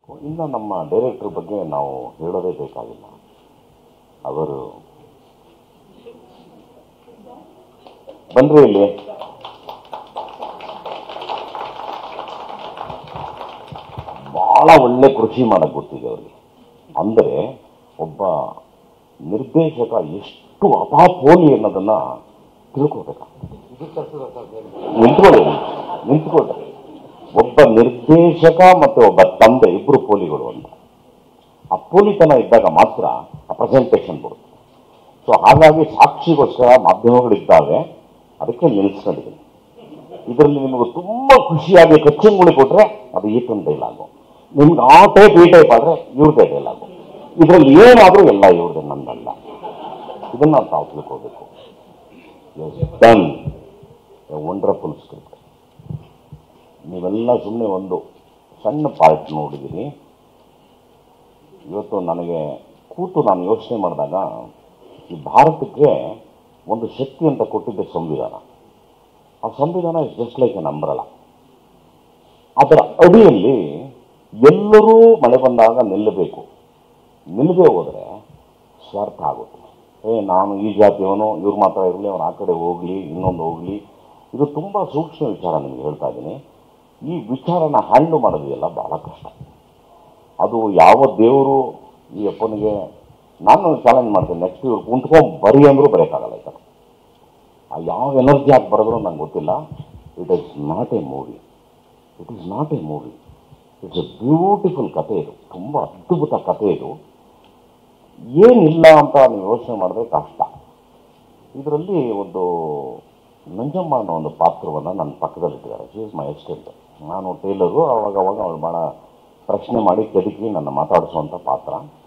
ಇನ್ನು ನಮ್ಮ ಡೈರೆಕ್ಟರ್ ಬಗ್ಗೆ ನಾವು ಹೇಳೋದೇ ಬೇಕಾಗಿಲ್ಲ. ಅವರು ಬನ್ರಿ ಇಲ್ಲಿ. ಬಹಳ ಒಳ್ಳೆ ಕೃಷಿ ಮಾಡಕ್ ಗೊತ್ತಿದೆ ಅವರಿಗೆ. ಅಂದರೆ ಒಬ್ಬ ನಿರ್ದೇಶಕ ಎಷ್ಟು ಅಪಾಪೋಲಿ ಅನ್ನೋದನ್ನ ತಿಳ್ಕೋಬೇಕಾಗ್ತದೆ. ನಿಂತ್ಕೊಳ್ಳಿ. ಒಬ್ಬ ನಿರ್ದೇಶಕ ಮತ್ತೆ ಒಬ್ಬ ತಂದೆ ಇಬ್ರು ಪೋಲಿಗಳು ಅಂತ. ಆ ಪೋಲಿತನ ಇದ್ದಾಗ ಮಾತ್ರ ಆ ಪ್ರೆಸೆಂಟೇಷನ್ ಬರುತ್ತೆ. ಸೊ ಹಾಗಾಗಿ ಸಾಕ್ಷಿಗೋಸ್ಕರ ಮಾಧ್ಯಮಗಳಿದ್ದಾವೆ, ಅದಕ್ಕೆ ನಿಲ್ಲಿಸ್ಕೊಂಡಿದ್ದೀನಿ. ಇದರಲ್ಲಿ ನಿಮಗೆ ತುಂಬಾ ಖುಷಿಯಾಗಿ ಕಚ್ಚಿಂಗುಳಿ ಕೊಟ್ರೆ ಅದು ಈತನ ಡೈಲಾಗು, ನಿಮ್ಗೆ ಆ ಟೈಪ್ ಈ ಟೈಪ್ ಆದ್ರೆ ಇವ್ರದೇ ಡೈಲಾಗು. ಇದರಲ್ಲಿ ಏನಾದ್ರೂ ಎಲ್ಲ ಇವ್ರದೇ, ನನ್ನಲ್ಲ. ಇದನ್ನ ನಾವು ತಾವು ತಿಳ್ಕೋಬೇಕು. Done a wonderful script. ನೀವೆಲ್ಲ ಸುಮ್ಮನೆ ಒಂದು ಸಣ್ಣ ಪಾರ್ಟ್ ನೋಡಿದ್ದೀರಿ. ಇವತ್ತು ನನಗೆ ಕೂತು ನಾನು ಯೋಚನೆ ಮಾಡಿದಾಗ ಈ ಭಾರತಕ್ಕೆ ಒಂದು ಶಕ್ತಿ ಅಂತ ಕೊಟ್ಟಿದ್ದೆ ಸಂವಿಧಾನ. ಆ ಸಂವಿಧಾನ is just like an umbrella. ಅದರ ಅಡಿಯಲ್ಲಿ ಎಲ್ಲರೂ ಮಳೆ ಬಂದಾಗ ನಿಲ್ಲಬೇಕು. ನಿಲ್ಲದೆ ಹೋದರೆ ಸ್ವಾರ್ಥ ಆಗುತ್ತೆ. ನಾನು ಈ ಜಾತಿಯವನು, ಇವ್ರು ಮಾತ್ರ ಇರಲಿ, ಅವನು ಆ ಕಡೆ ಹೋಗಲಿ, ಇನ್ನೊಂದು ಹೋಗಲಿ. ಇದು ತುಂಬ ಸೂಕ್ಷ್ಮ ವಿಚಾರ. ನಿಮ್ಗೆ ಹೇಳ್ತಾ ಇದ್ದೀನಿ, ಈ ವಿಚಾರನ ಹ್ಯಾಂಡ್ಲ್ ಮಾಡೋದಿಲ್ಲ ಬಹಳ ಕಷ್ಟ. ಅದು ಯಾವ ದೇವರು ಈ ಅಪ್ಪನಿಗೆ ನಾನು ಚಾಲೆಂಜ್ ಮಾಡ್ತೀನಿ, ನೆಕ್ಸ್ಟ್ ಇವ್ರು ಕುಂತ್ಕೊಂಡು ಬರೀ ಅಂದರೂ ಬರೆಯೋಕ್ಕಾಗಲ್ಲ. ಈ ಥರ ಯಾವ ಎನರ್ಜಿ ಹಾಕಿ ಬರೆದ್ರು ನಂಗೆ ಗೊತ್ತಿಲ್ಲ. It is not a movie. It's a beautiful ಕಥೆ. ಇದು ತುಂಬ ಅದ್ಭುತ ಕಥೆ. ಇದು ಏನಿಲ್ಲ ಅಂತ ನೀವು ಯೋಚನೆ ಮಾಡಿದ್ರೆ ಕಷ್ಟ. ಇದರಲ್ಲಿ ಒಂದು ನಂಜಮ್ಮ ಅನ್ನೋ ಒಂದು ಪಾತ್ರವನ್ನು ನನ್ನ ಪಕ್ಕದಲ್ಲಿಟ್ಟಿದ್ದಾರೆ. She is my assistant. ನಾನು ಟೈಲರು. ಅವಾಗ ಅವಳು ಭಾಳ ಪ್ರಶ್ನೆ ಮಾಡಿ ಕೆದಕಿ ನನ್ನ ಮಾತಾಡಿಸುವಂಥ ಪಾತ್ರ.